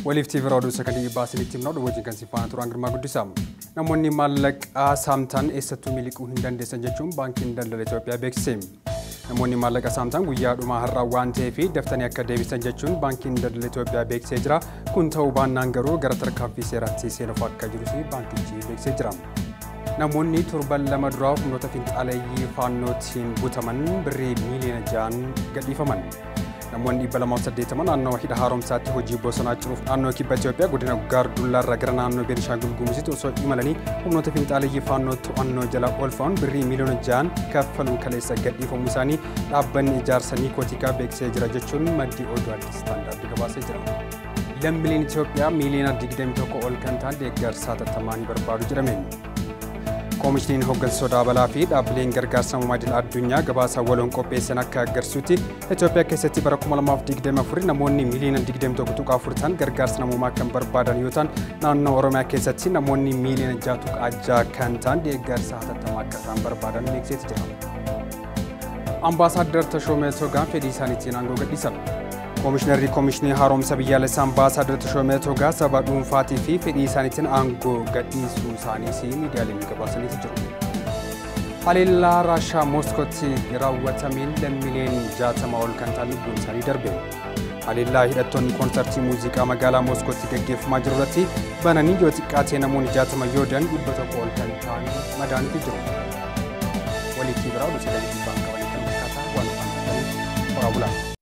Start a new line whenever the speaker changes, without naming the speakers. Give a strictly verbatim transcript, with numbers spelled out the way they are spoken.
Waliftii biraaduu sakandii baasilitti himnaa wajjin kan sifaana turaan girmaa guddisam. Namoonni maallaqaa saamtan eessattuu miliquu hin dandeessan jechuun baankiin daldala Itoophiyaa beeksise. Namoonni maallaqa saamtan guyyaa dhumaa har'aa waan ta'eef daftanii akka deebisan jechuun baankiin daldala Itoophiyaa beeksisee jira. Kun ta'uu baannaan garuu gara tarkaanfii seeraatti seenuuf akka jirus baankichi beeksisee jira. Namoonni torban lama duraa humnoota finxaaleeyyii faannootiin butaman birrii miiliyoona ja'an gadhiifaman. Namoonni dhibba lama saddeettama naannoo hidha haaromsaatti hojii bosonaa ciruuf naannoo kibba Itoophiyaa godina Gaardullaarraa gara naannoo Beenishaangul Gumuzitti osoo imalanii humnoota finxaaleeyyii faannoo to'annoo jala oolfaman birrii miiliyoona ja'an kaffaluun kaleessa gadhiifamuu isaanii dhaabbanni ijaarsa Niikootikaa beeksisee jira jechuun maddii oduu Addis Istaandaard gabaasee jira. Lammiileen Itoophiyaa miiliyoona digdamii tokko ol kan ta'an deeggarsa hatattamaa barbaadu jedhame. Koomishiniin hooggansa sodaa balaa fi dhaabbileen gargaarsa namummaa idil addunyaa gabaasa waloon qopheessan akka agarsiisutti Itoophiyaa keessatti bara kuma lamaaf digdamii afur namoonni miiliyoona digdamii tokko tuqaa afur ta'an gargaarsa namummaa kan barbaadan yoo ta'an naannoo Oromiyaa keessatti namoonni miiliyoona ja'a tuqaa ja'a kan ta'an deeggarsa hatattamaa akka isaan barbaadan beeksisee jira. Ambaasaaddar Tashoomee Togaan fedhii isaaniitiin aangoo gadhiisan. Koomishinarri Koomishinii Haaromsa Biyyaalessaa Ambaasaaddar Tashoomee Togaa saba dhuunfaatii fi fedhii isaaniitiin aangoo gadhiisuu isaaniis miidiyaaleen gabaasanii jiru. Haleellaa Raashaa Mooskootti raawwatameen lammiileen jaatama ol kan ta'an lubbuun isaanii darbe. Haleellaa hidhattoonni koonsartii muuziqaa magaalaa Mooskootti gaggeeffamaa jiru irratti bananii yoo xiqqaatee namoonni jaatama yoo ta'an dhibba tokko ol kan ta'an madaa'anii jiru. Walitti biraa oduu sagalee dhiibbaan qaban kan fakkaataa waan afaan qoraa bulaa.